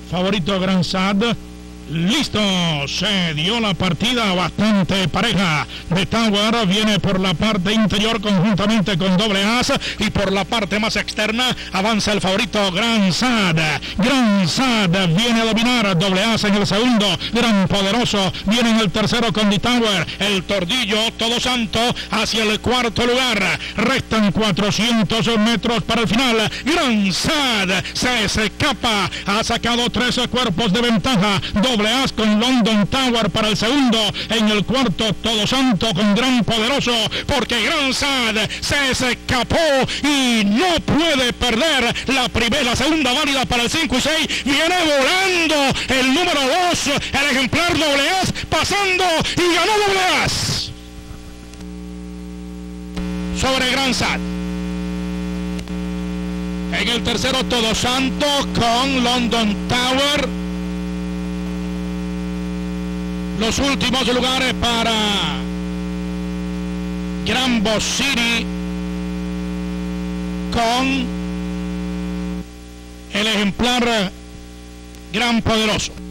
favorito Grand Sad. Listo, se dio la partida bastante pareja. The Tower viene por la parte interior conjuntamente con Doble As y por la parte más externa avanza el favorito Grand Sad. Grand Sad viene a dominar, Doble As en el segundo, Gran Poderoso viene en el tercero con The Tower, el Tordillo Todo Santo hacia el cuarto lugar. Restan 400 metros para el final. Grand Sad se escapa, ha sacado 13 cuerpos de ventaja. Doble As con London Tower para el segundo, en el cuarto Todo Santo con Gran Poderoso, porque Grand Sad se escapó y no puede perder la segunda válida para el 5 y 6. Viene volando el número 2, el ejemplar Doble As, pasando y ganó Doble As sobre Grand Sad. En el tercero Todo Santo con London Tower. Los últimos lugares para Grambo City con el ejemplar Gran Poderoso.